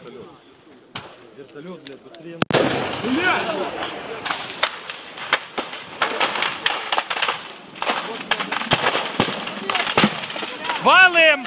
Вертолет, блядь, быстрее. Валим!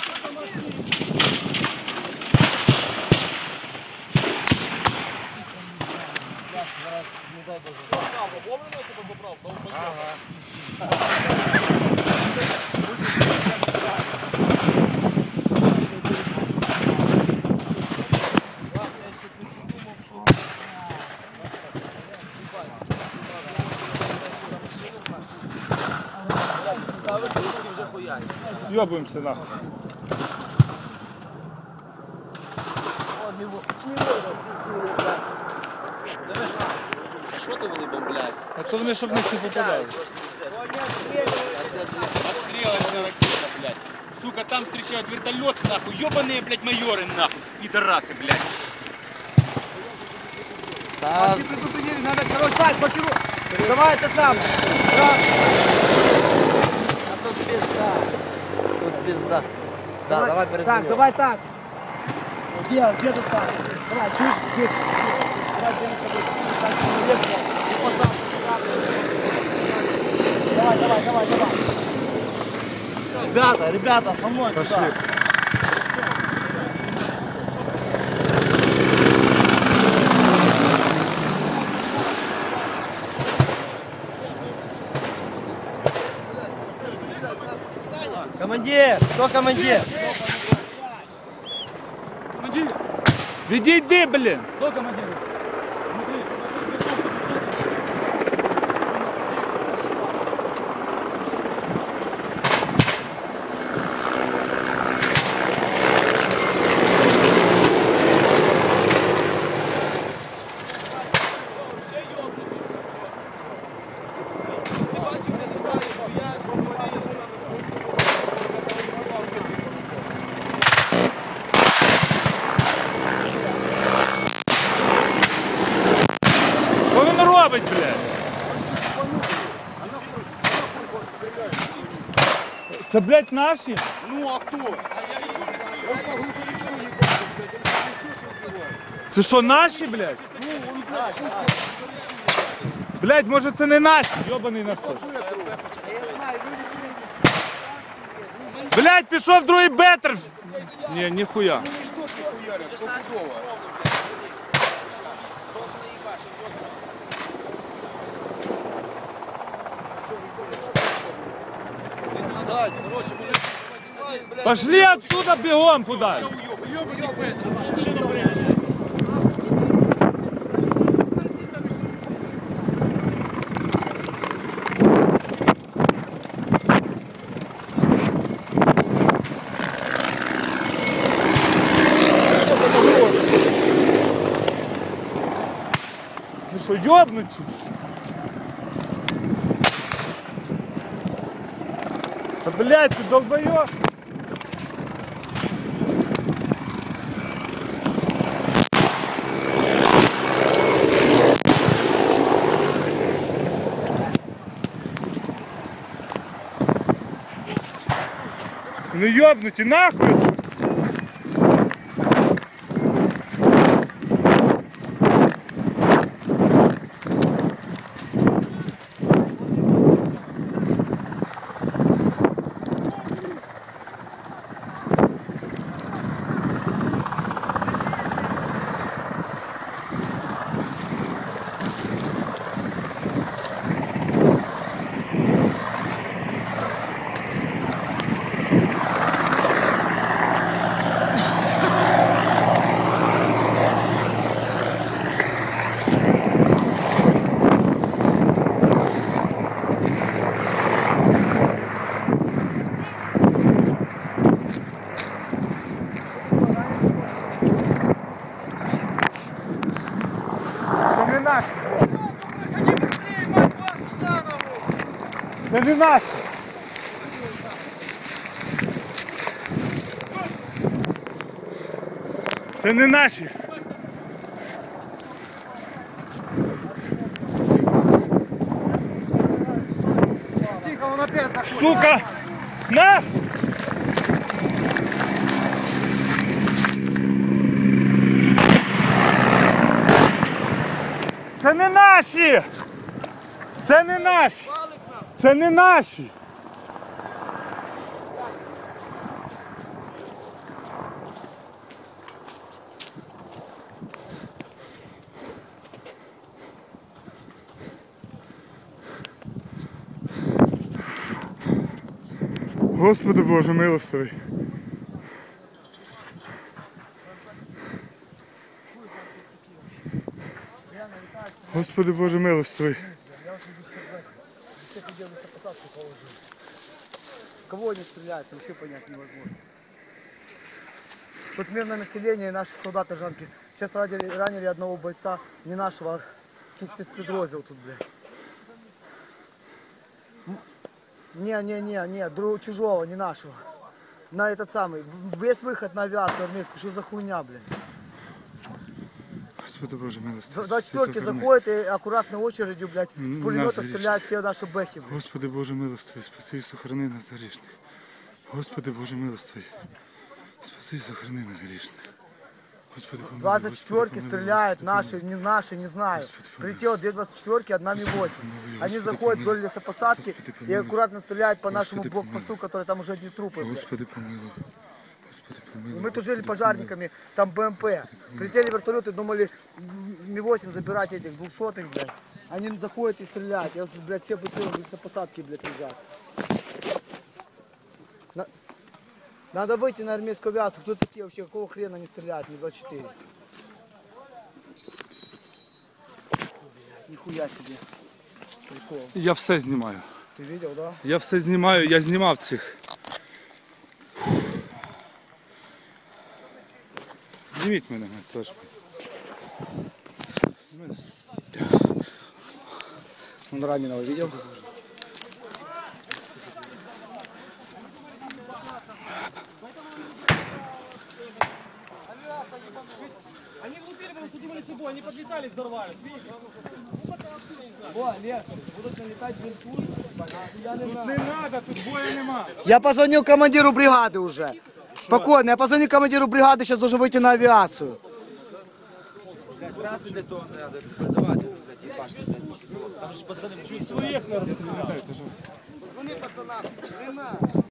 Съебываемся нахуй. Що ти вилибом, блядь? А то вони, щоб них не попадали. Отстрелочная ракета, блядь. Сука, там встречают вертолет, нахуй. Ёбаные, блядь, майоры, нахуй. Пидорасы, блядь. Да. Предупредили, надо, короче, стать, блокируй. Давай это сам. А тут пизда. Тут пизда. Да, давай перезаменим. Так, давай так. Где ты там? Давай, чушь, где? Давай, где мы с тобой? Так, человек, и посадку. Давай. Ребята, со мной. Пошли. Туда. Командир! Кто командир? Відійди, блін! Кто командир? Що він робить, блядь? Це, блядь, наші? Ну, а кто? Це що, наші, блядь? Блядь, може це не наші, йобаний насос. Я знаю, люди Блядь, пішов другий бетер. Ні, ніхуя. Пошли отсюда бегом куда. Вы что, ёбнуті? Да, блядь, ты долбоёб! Ну ёбнуті, нахуй отсюда! Це не наш. Це не наші. Тихо, он опять заходит. Сука! На! наші! Це не наші! Це не наші! Господи Боже, милостивий. Господи Боже, милостивий. Всех людей на посадку положили. Кого они стреляют, вообще понять невозможно. Тут мирное население и наши солдаты жанки. Сейчас ранили одного бойца, не нашего, а спецподроздел тут, блядь. Не, чужого, не нашего. На этот самый, весь выход на авиацию армейскую, что за хуйня, блин. Господи Боже, милостивий. 24-ки заходят и аккуратной очередью, блядь, с пулемета Наши стреляют все наши бэхи, блядь. Господи Боже, милостивий, спаси і сохрани нас грішних. Господи Боже, милостивий, спаси і сохрани нас грішних. Господи, помилуй, 24-ки стреляют, наши, не знаю. Прилетело 2 24-ки, одна Ми-8. Они заходят вдоль лесопосадки и аккуратно стреляют по нашему блокпосту, который там уже одни трупы, блядь. Господи, помилуй. Господи, И помилуй. мы тужили пожарниками, там БМП. Прилетели вертолеты, думали Ми-8 забирать этих 200-х, блядь. Они заходят и стреляют. Я, блядь, все бутылки в лесопосадке, блядь, лежат. Надо выйти на армейскую авиацию. Кто такие вообще? Какого хрена они стреляют? Ми-24. Нихуя себе. Прикол. Я все знімаю. Ты видел, да? Я все знімаю, я знімав цих. Зніміть мене теж. Он раненого видел? Они внутри, потому что думали собой, они подлетали, взорвались. Не треба, тут боя нема. Я позвонил командиру бригады уже. Спокойно, я позвонил командиру бригады, сейчас должен выйти на авиацию. Своїх не розстріляють.